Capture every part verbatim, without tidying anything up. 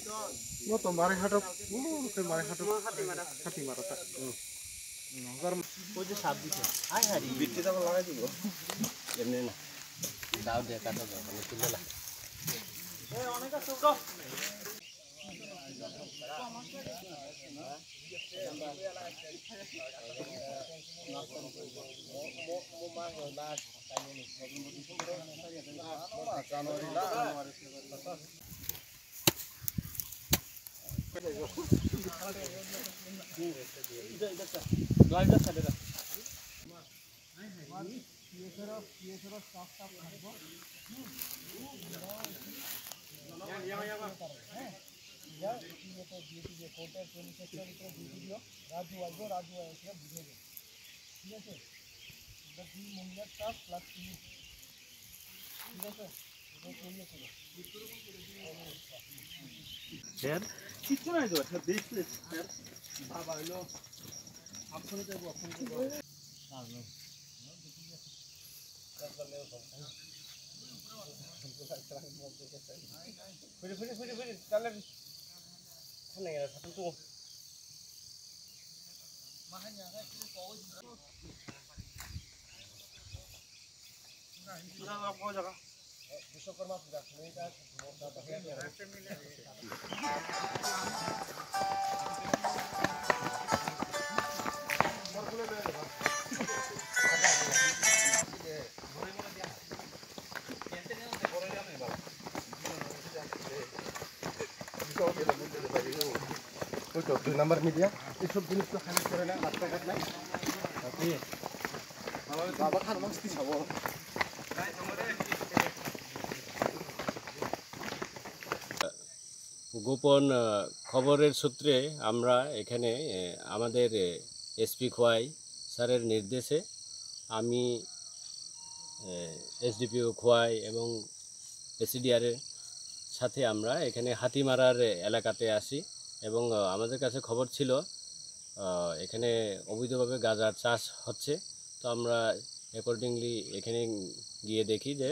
মতো মারে হাঁটো মারে হাঁটো হাঁটি মারাটা ওই যে সাপ দিতে আয় হ্যাঁ বিটটি তো লাগাই দিব এমনি না দাও দিয়ে কাটা দাও মানে তুলে না অনেক আছে উঠো রাজু আসবে রাজু এসে বুঝে যাবে ঠিক আছে এটা কি মূল্যের চাপ প্লাস ঠিক আছে স্যার কিছু নাই তো স্যার দেখলে স্যার বাবা হলো আপনি তো আপনি তো না না ফিরে ফিরে ফিরে ফিরে চলেন খানে গেল থাকুন তো মাহানি আগা ফিরে কওই না ইসরা আপো জায়গা বিশ্বকর্মা পূজা মেয়েটা মোটা হয়ে রাখতে মিলে বরগুলো লয়ে যাবা দুই নাম্বার মিডিয়া এইসব জিনিস তো খালি করে না রাস্তাঘাট নাই বাবা খান মাছ কি খাবো গোপন খবরের সূত্রে আমরা এখানে আমাদের এসপি খোয়াই স্যারের নির্দেশে আমি এসডিপিও খোয়াই এবং এসিডিআরের সাথে আমরা এখানে হাতিমারার এলাকাতে আসি এবং আমাদের কাছে খবর ছিল এখানে অবৈধভাবে গাঁজার চাষ হচ্ছে। তো আমরা অ্যাকর্ডিংলি এখানে গিয়ে দেখি যে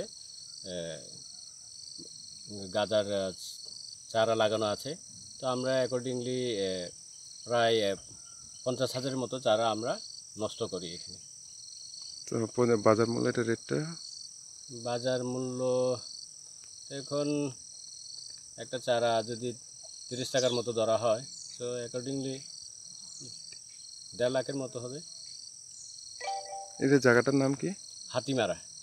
গাঁজার চারা লাগানো আছে। তো আমরা অ্যাকর্ডিংলি প্রায় পঞ্চাশ হাজারের মতো চারা আমরা নষ্ট করি এখানে। তো বাজার মূল্য এটা রেটটা বাজার মূল্য এখন একটা চারা যদি তিরিশ টাকার মতো ধরা হয় তো অ্যাকর্ডিংলি দেড় লাখের মতো হবে। এই যে জায়গাটার নাম কি? হাতিমারা।